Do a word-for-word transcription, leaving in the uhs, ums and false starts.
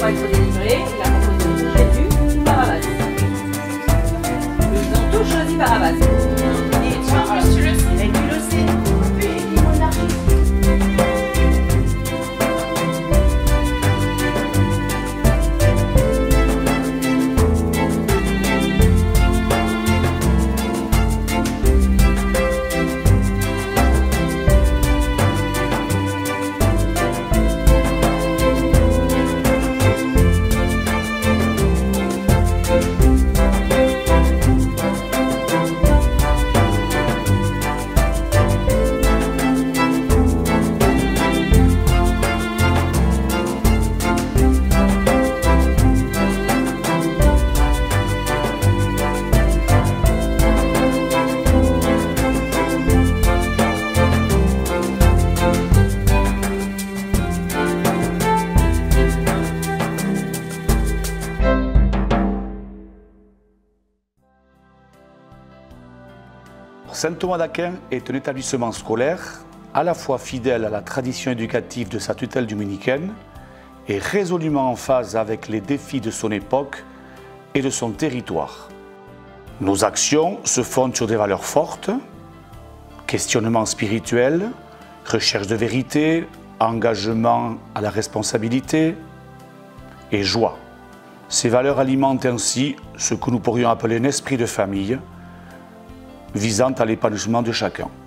pour être délivré, il a proposé Jésus ou Barabbas. Ils ont tous choisi Barabbas. Et tu vois, tu le sais. Et tu le sais. Oui, il est monarchiste. Saint Thomas d'Aquin est un établissement scolaire à la fois fidèle à la tradition éducative de sa tutelle dominicaine et résolument en phase avec les défis de son époque et de son territoire. Nos actions se fondent sur des valeurs fortes, questionnement spirituel, recherche de vérité, engagement à la responsabilité et joie. Ces valeurs alimentent ainsi ce que nous pourrions appeler un esprit de famille, visant à l'épanouissement de chacun.